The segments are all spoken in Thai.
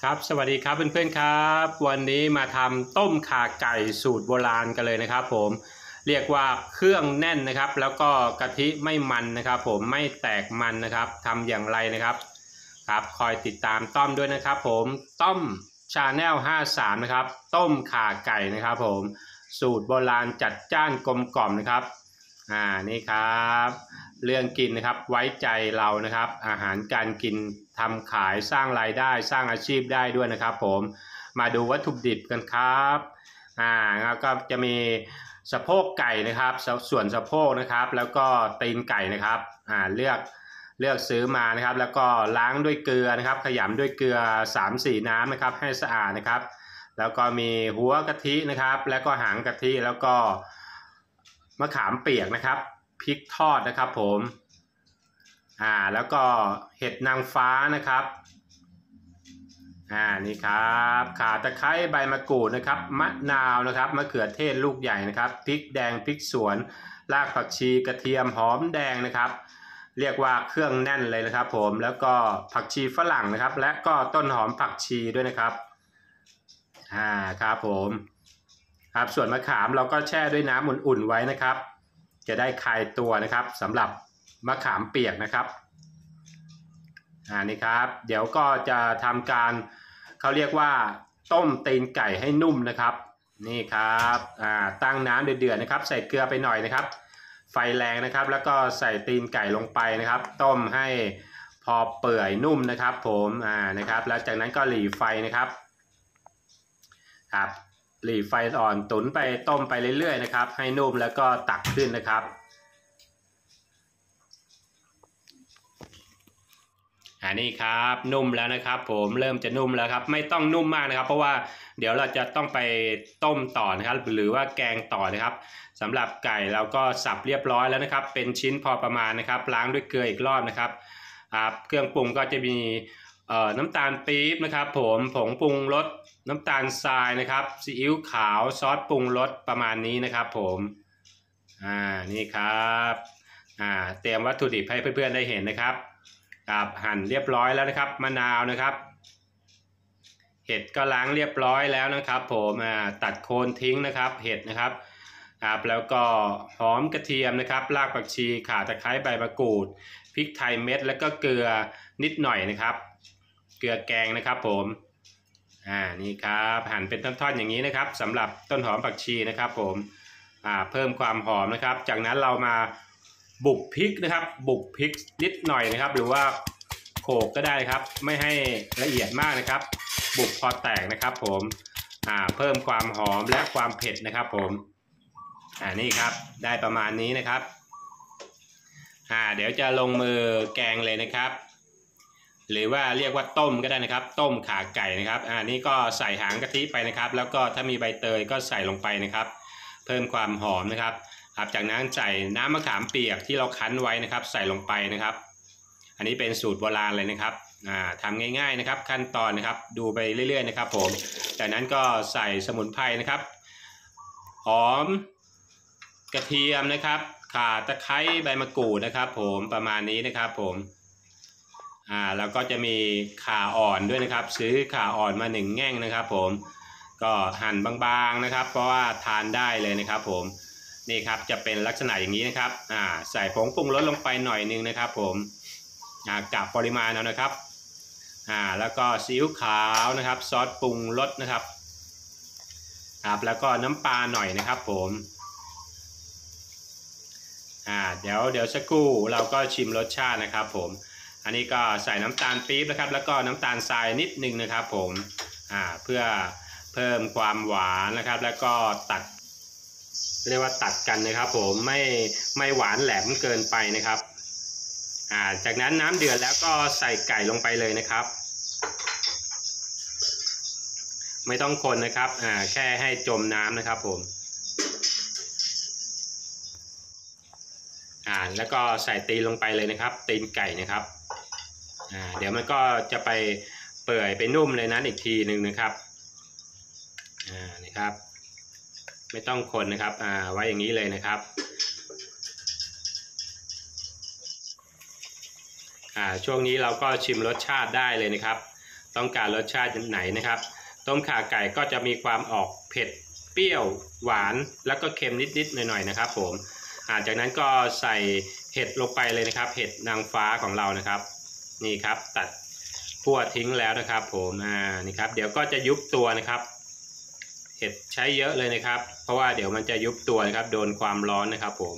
ครับสวัสดีครับเพื่อนๆครับวันนี้มาทำต้มข่าไก่สูตรโบราณกันเลยนะครับผมเรียกว่าเครื่องแน่นนะครับแล้วก็กะทิไม่มันนะครับผมไม่แตกมันนะครับทำอย่างไรนะครับคอยติดตามต้อมด้วยนะครับผมต้อมชาแนล53นะครับต้มข่าไก่นะครับผมสูตรโบราณจัดจ้านกลมกล่อมนะครับนี่ครับเรื่องกินนะครับไว้ใจเรานะครับอาหารการกินทำขายสร้างรายได้สร้างอาชีพได้ด้วยนะครับผมมาดูวัตถุดิบกันครับแล้วก็จะมีสะโพกไก่นะครับส่วนสะโพกนะครับแล้วก็ตีนไก่นะครับเลือกซื้อมานะครับแล้วก็ล้างด้วยเกลือนะครับขยำด้วยเกลือ 3-4 น้ำนะครับให้สะอาดนะครับแล้วก็มีหัวกะทินะครับแล้วก็หางกะทิแล้วก็มะขามเปียกนะครับพริกทอดนะครับผมแล้วก็เห็ดนางฟ้านะครับนี่ครับข่าตะไคร้ใบมะกรูดนะครับมะนาวนะครับมะเขือเทศลูกใหญ่นะครับพริกแดงพริกสวนรากผักชีกระเทียมหอมแดงนะครับเรียกว่าเครื่องแน่นเลยนะครับผมแล้วก็ผักชีฝรั่งนะครับและก็ต้นหอมผักชีด้วยนะครับครับผมครับส่วนมะขามเราก็แช่ด้วยน้ำอุ่นๆไว้นะครับจะได้คลายตัวนะครับสำหรับมะขามเปียกนะครับนี่ครับเดี๋ยวก็จะทำการเขาเรียกว่าต้มตีนไก่ให้นุ่มนะครับนี่ครับตั้งน้ำเดือดๆนะครับใส่เกลือไปหน่อยนะครับไฟแรงนะครับแล้วก็ใส่ตีนไก่ลงไปนะครับต้มให้พอเปื่อยนุ่มนะครับผมนะครับแล้วจากนั้นก็หรี่ไฟนะครับหรี่ไฟอ่อนตุ๋นไปต้มไปเรื่อยๆนะครับให้นุ่มแล้วก็ตักขึ้นนะครับนี่ครับนุ่มแล้วนะครับผมเริ่มจะนุ่มแล้วครับไม่ต้องนุ่มมากนะครับเพราะว่าเดี๋ยวเราจะต้องไปต้มต่อนะครับหรือว่าแกงต่อนะครับสำหรับไก่เราก็สับเรียบร้อยแล้วนะครับเป็นชิ้นพอประมาณนะครับล้างด้วยเกลืออีกรอบนะครับเครื่องปรุงก็จะมีน้ำตาลปี๊บนะครับผมผงปรุงรสน้ำตาลทรายนะครับซีอิ๊วขาวซอสปรุงรสประมาณนี้นะครับผมนี่ครับเตรียมวัตถุดิบให้เพื่อนๆได้เห็นนะครับหั่นเรียบร้อยแล้วนะครับมะนาวนะครับเห็ดก็ล้างเรียบร้อยแล้วนะครับผมตัดโคนทิ้งนะครับเห็ดนะครับแล้วก็หอมกระเทียมนะครับรากผักชีข่าตะไคร้ใบมะกรูดพริกไทยเม็ดแล้วก็เกลือนิดหน่อยนะครับเกลือแกงนะครับผมนี่ครับหั่นเป็นท่อนๆอย่างนี้นะครับสำหรับต้นหอมผักชีนะครับผมเพิ่มความหอมนะครับจากนั้นเรามาบุกพริกนะครับบุกพริกนิดหน่อยนะครับหรือว่าโขลกก็ได้ครับไม่ให้ละเอียดมากนะครับบุกพอแตกนะครับผมเพิ่มความหอมและความเผ็ดนะครับผมนี่ครับได้ประมาณนี้นะครับเดี๋ยวจะลงมือแกงเลยนะครับหรือว่าเรียกว่าต้มก็ได้นะครับต้มข่าไก่นะครับนี่ก็ใส่หางกะทิไปนะครับแล้วก็ถ้ามีใบเตยก็ใส่ลงไปนะครับเพิ่มความหอมนะครับจากนั้นใส่น้ำมะขามเปียกที่เราคั้นไว้นะครับใส่ลงไปนะครับอันนี้เป็นสูตรโบราณเลยนะครับทำง่ายๆนะครับขั้นตอนนะครับดูไปเรื่อยๆนะครับผมจากนั้นก็ใส่สมุนไพรนะครับหอมกระเทียมนะครับข่าตะไคร้ใบมะกรูดนะครับผมประมาณนี้นะครับผมแล้วก็จะมีข่าอ่อนด้วยนะครับซื้อข่าอ่อนมา1 แง่งนะครับผมก็หั่นบางๆนะครับเพราะว่าทานได้เลยนะครับผมนี่ครับจะเป็นลักษณะอย่างนี้นะครับใส่ผงปรุงรสลงไปหน่อยนึงนะครับผมกะปริมาณเอานะครับแล้วก็ซีอิ๊วขาวนะครับซอสปรุงรสนะครับแล้วก็น้ำปลาหน่อยนะครับผมเดี๋ยวสักครู่เราก็ชิมรสชาตินะครับผมอันนี้ก็ใส่น้ำตาลปี๊บนะครับแล้วก็น้ำตาลทรายนิดนึงนะครับผมเพื่อเพิ่มความหวานนะครับแล้วก็เรียกว่าตัดกันนะครับผมไม่หวานแหลมเกินไปนะครับจากนั้นน้ำเดือดแล้วก็ใส่ไก่ลงไปเลยนะครับไม่ต้องคนนะครับแค่ให้จมน้ำนะครับผมแล้วก็ใส่ตีนลงไปเลยนะครับตีนไก่นะครับเดี๋ยวมันก็จะไปเปื่อยไปนุ่มเลยนั้นอีกทีหนึ่งนะครับนี่ครับไม่ต้องคนนะครับไว้อย่างนี้เลยนะครับช่วงนี้เราก็ชิมรสชาติได้เลยนะครับต้องการรสชาติไหนนะครับต้มข่าไก่ก็จะมีความออกเผ็ดเปรี้ยวหวานแล้วก็เค็มนิดๆหน่อยๆนะครับผมจากนั้นก็ใส่เห็ดลงไปเลยนะครับเห็ดนางฟ้าของเรานะครับนี่ครับตัดคั่วทิ้งแล้วนะครับผมนี่ครับเดี๋ยวก็จะยุบตัวนะครับเห็ดใช้เยอะเลยนะครับเพราะว่าเดี๋ยวมันจะยุบตัวนะครับโดนความร้อนนะครับผม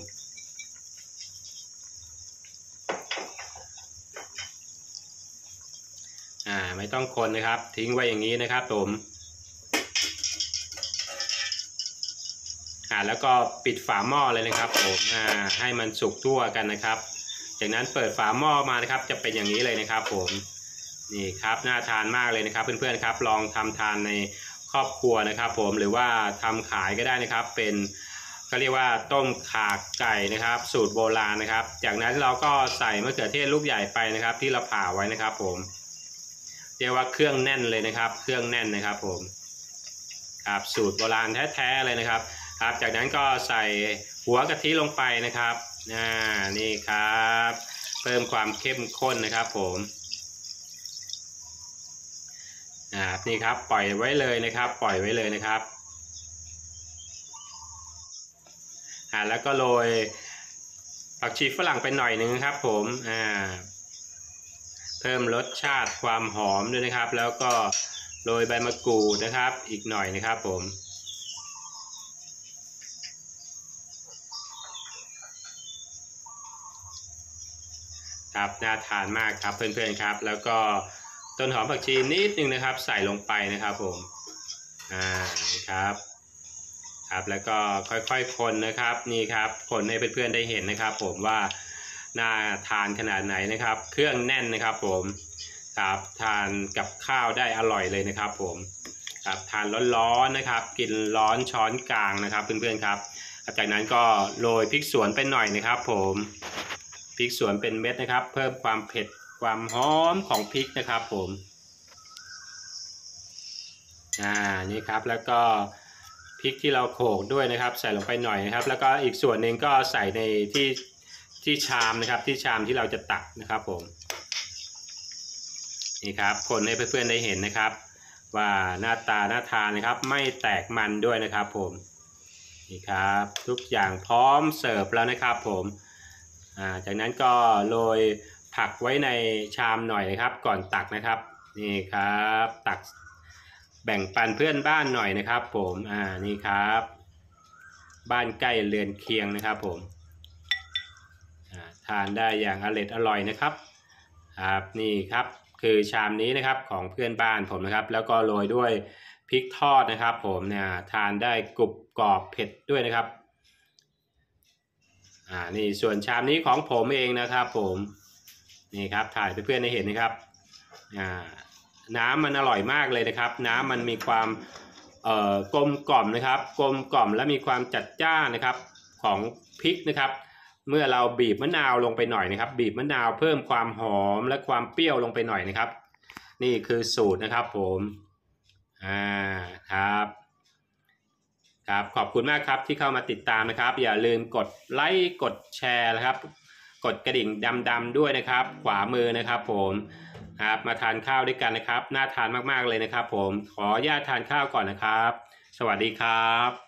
ไม่ต้องคนนะครับทิ้งไว้อย่างนี้นะครับผมแล้วก็ปิดฝาหม้อเลยนะครับผมให้มันสุกทั่วกันนะครับจากนั้นเปิดฝาหม้อมานะครับจะเป็นอย่างนี้เลยนะครับผมนี่ครับน่าทานมากเลยนะครับเพื่อนๆครับลองทำทานในครอบครัวนะครับผมหรือว่าทำขายก็ได้นะครับเป็นก็เรียกว่าต้มข่าไก่นะครับสูตรโบราณนะครับจากนั้นเราก็ใส่มะเขือเทศลูกใหญ่ไปนะครับที่เราผ่าไว้นะครับผมเรียกว่าเครื่องแน่นเลยนะครับเครื่องแน่นนะครับผมครับสูตรโบราณแท้ๆเลยนะครับครับจากนั้นก็ใส่หัวกะทิลงไปนะครับนี่ครับเพิ่มความเข้มข้นนะครับผมนี่ครับปล่อยไว้เลยนะครับปล่อยไว้เลยนะครับแล้วก็โรยผักชีฝรั่งไปหน่อยหนึ่งครับผมเพิ่มรสชาติความหอมด้วยนะครับแล้วก็โรยใบมะกรูดนะครับอีกหน่อยนะครับผมครับน่าทานมากครับเพื่อนๆครับแล้วก็ต้นหอมผักชีนิดนึงนะครับใส่ลงไปนะครับผมนี่ครับแล้วก็ค่อยๆคนนะครับนี่ครับคนให้เพื่อนๆได้เห็นนะครับผมว่าน่าทานขนาดไหนนะครับเครื่องแน่นนะครับผมครับทานกับข้าวได้อร่อยเลยนะครับผมครับทานร้อนๆนะครับกินร้อนช้อนกลางนะครับเพื่อนๆครับจากนั้นก็โรยพริกสวนไปหน่อยนะครับผมพริกสวนเป็นเม็ดนะครับเพิ่มความเผ็ดความหอมของพริกนะครับผมนี่ครับแล้วก็พริกที่เราโขลกด้วยนะครับใส่ลงไปหน่อยนะครับแล้วก็อีกส่วนหนึ่งก็ใส่ในที่ชามนะครับที่ชามที่เราจะตักนะครับผมนี่ครับคนให้เพื่อนๆได้เห็นนะครับว่าหน้าตาน่าทานนะครับไม่แตกมันด้วยนะครับผมนี่ครับทุกอย่างพร้อมเสิร์ฟแล้วนะครับผมจากนั้นก็โรยผักไว้ในชามหน่อยนะครับก่อนตักนะครับนี่ครับตักแบ่งปันเพื่อนบ้านหน่อยนะครับผมนี่ครับบ้านใกล้เรือนเคียงนะครับผมทานได้อย่างอร่อยนะครับนี่ครับคือชามนี้นะครับของเพื่อนบ้านผมนะครับแล้วก็โรยด้วยพริกทอดนะครับผมเนี่ยทานได้กรุบกรอบเผ็ดด้วยนะครับนี่ส่วนชามนี้ของผมเองนะครับผมนี่ครับถ่ายเพื่อนๆให้เห็นนะครับน้ำมันอร่อยมากเลยนะครับน้ำมันมีความกลมกล่อมนะครับกลมกล่อมและมีความจัดจ้านนะครับของพริกนะครับเมื่อเราบีบมะนาวลงไปหน่อยนะครับบีบมะนาวเพิ่มความหอมและความเปรี้ยวลงไปหน่อยนะครับนี่คือสูตรนะครับผมครับขอบคุณมากครับที่เข้ามาติดตามนะครับอย่าลืมกดไลค์กดแชร์นะครับกดกระดิ่งดำๆด้วยนะครับขวามือนะครับผมครับมาทานข้าวด้วยกันนะครับน่าทานมากๆเลยนะครับผมขออนุญาตทานข้าวก่อนนะครับสวัสดีครับ